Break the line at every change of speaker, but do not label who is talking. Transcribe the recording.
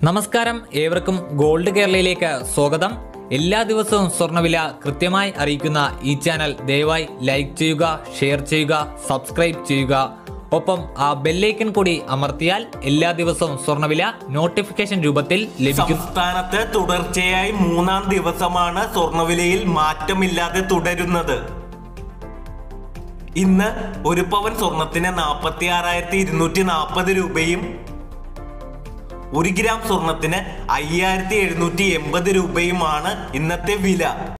നമസ്കാരം, ഏവർക്കും ഗോൾഡ് കേരളയിലേക്ക് സ്വാഗതം. എല്ലാ ദിവസവും സ്വർണ്ണവില കൃത്യമായി അറിയിക്കുന്ന ഈ ചാനൽ ദയവായി ലൈക്ക് ചെയ്യുക, ഷെയർ ചെയ്യുക, സബ്സ്ക്രൈബ് ചെയ്യുക. ഒപ്പം ആ ബെല്ലൈക്കൺ കൂടി അമർത്തിയാൽ എല്ലാ ദിവസവും സ്വർണ്ണവില നോട്ടിഫിക്കേഷൻ രൂപത്തിൽ ലഭിക്കും.
സംസ്ഥാനത്ത് തുടർച്ചയായി മൂന്നാം ദിവസമാണ് സ്വർണ്ണവിലയിൽ മാറ്റമില്ലാതെ തുടരുന്നത്. ഇന്ന് ഒരു പവൻ സ്വർണത്തിന് 46,240 രൂപയും 1 ഗ്രാം സ്വർണത്തിന് 5,780 രൂപയുമാണ് ഇന്നത്തെ വില.